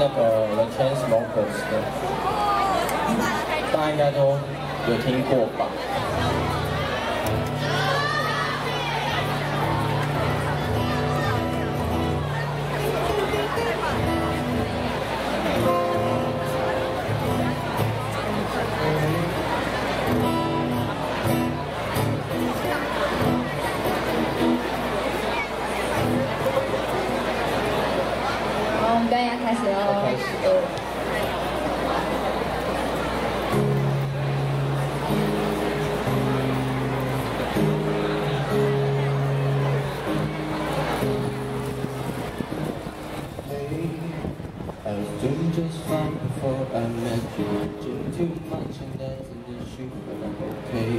那个 The Chainsmokers 的，大家应该都有听过吧？ 好，我们表演开始喽。 开始。I was doing just fine before I met you. Doing too much and that's an issue, but I'm okay.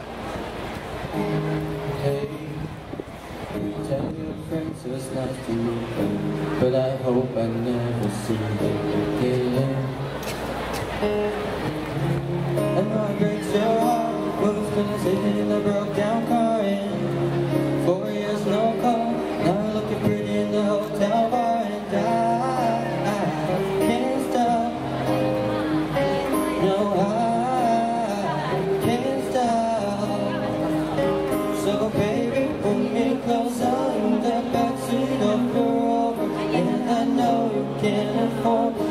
Hey, tell your friends it was nice to meet them, but I hope I never see them again. And what breaks your heart? Who's gonna sit in the broke down car? And 4 years no call, now looking pretty in the hotel bar. And I can't stop. No, I can't stop. So baby, pull me closer in the backseat of your Rover, and I know you can't afford